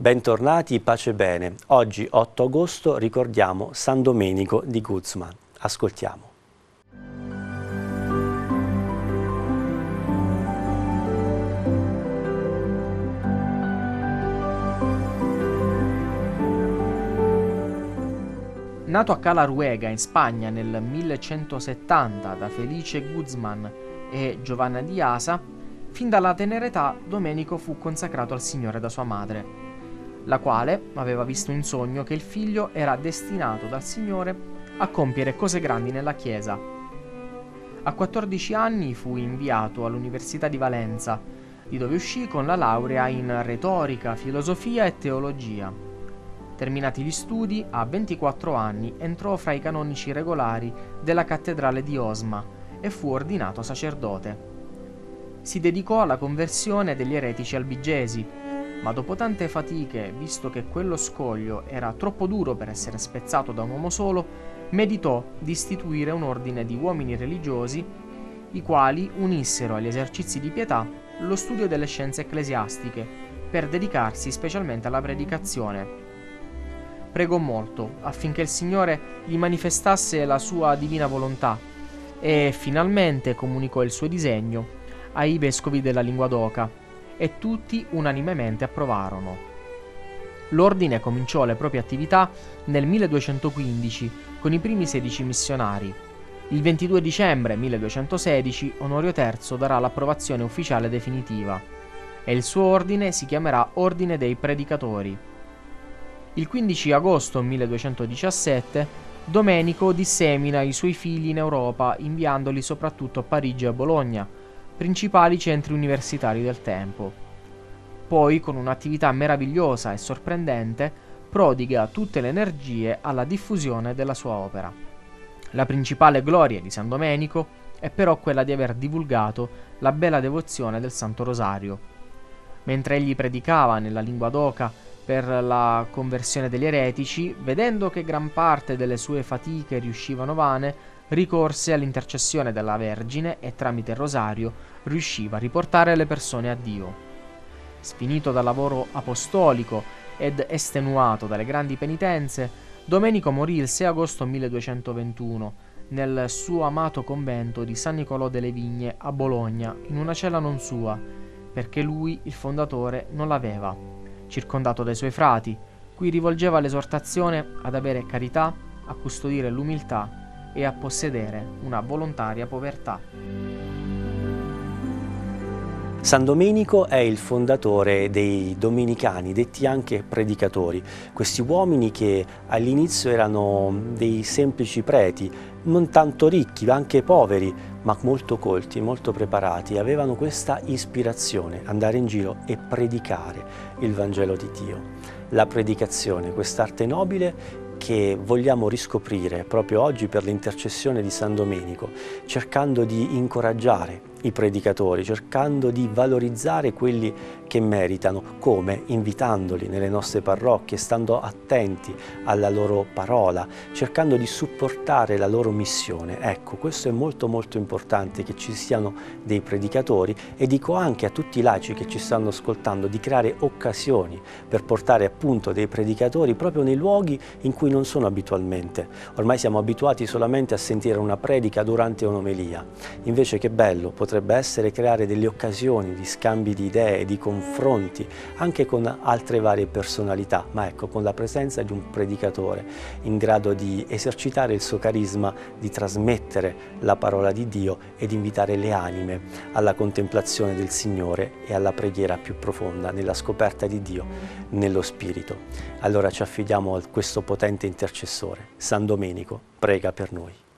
Bentornati, pace e bene. Oggi, 8 agosto, ricordiamo San Domenico di Guzman. Ascoltiamo. Nato a Cala Ruega in Spagna nel 1170 da Felice Guzman e Giovanna di Asa, fin dalla tenera età Domenico fu consacrato al Signore da sua madre, la quale aveva visto in sogno che il figlio era destinato dal Signore a compiere cose grandi nella Chiesa. A 14 anni fu inviato all'Università di Valenza, di dove uscì con la laurea in retorica, filosofia e teologia. Terminati gli studi, a 24 anni entrò fra i canonici regolari della cattedrale di Osma e fu ordinato sacerdote. Si dedicò alla conversione degli eretici albigesi, ma dopo tante fatiche, visto che quello scoglio era troppo duro per essere spezzato da un uomo solo, meditò di istituire un ordine di uomini religiosi, i quali unissero agli esercizi di pietà lo studio delle scienze ecclesiastiche, per dedicarsi specialmente alla predicazione. Pregò molto affinché il Signore gli manifestasse la sua divina volontà e finalmente comunicò il suo disegno ai vescovi della Linguadoca e tutti unanimemente approvarono. L'ordine cominciò le proprie attività nel 1215 con i primi 16 missionari. Il 22 dicembre 1216 Onorio III darà l'approvazione ufficiale definitiva e il suo ordine si chiamerà Ordine dei Predicatori. Il 15 agosto 1217 Domenico dissemina i suoi figli in Europa, inviandoli soprattutto a Parigi e a Bologna, principali centri universitari del tempo. Poi, con un'attività meravigliosa e sorprendente, prodiga tutte le energie alla diffusione della sua opera. La principale gloria di San Domenico è però quella di aver divulgato la bella devozione del Santo Rosario. Mentre egli predicava nella Linguadoca per la conversione degli eretici, vedendo che gran parte delle sue fatiche riuscivano vane, ricorse all'intercessione della Vergine e tramite il rosario riusciva a riportare le persone a Dio. Sfinito dal lavoro apostolico ed estenuato dalle grandi penitenze, Domenico morì il 6 agosto 1221 nel suo amato convento di San Nicolò delle Vigne a Bologna, in una cella non sua, perché lui, il fondatore, non l'aveva. Circondato dai suoi frati, cui rivolgeva l'esortazione ad avere carità, a custodire l'umiltà e a possedere una volontaria povertà. San Domenico è il fondatore dei Domenicani, detti anche predicatori, questi uomini che all'inizio erano dei semplici preti, non tanto ricchi, anche poveri, ma molto colti, molto preparati, avevano questa ispirazione, andare in giro e predicare il Vangelo di Dio. La predicazione, quest'arte nobile che vogliamo riscoprire proprio oggi per l'intercessione di San Domenico, cercando di incoraggiare i predicatori, cercando di valorizzare quelli che meritano, come? Invitandoli nelle nostre parrocchie, stando attenti alla loro parola, cercando di supportare la loro missione. Ecco, questo è molto molto importante, che ci siano dei predicatori, e dico anche a tutti i laici che ci stanno ascoltando di creare occasioni per portare appunto dei predicatori proprio nei luoghi in cui non sono abitualmente. Ormai siamo abituati solamente a sentire una predica durante un'omelia, invece che bello potrebbe essere creare delle occasioni di scambi di idee, di confronti, anche con altre varie personalità, ma ecco, con la presenza di un predicatore in grado di esercitare il suo carisma, di trasmettere la parola di Dio e di invitare le anime alla contemplazione del Signore e alla preghiera più profonda, nella scoperta di Dio, nello Spirito. Allora ci affidiamo a questo potente intercessore. San Domenico, prega per noi.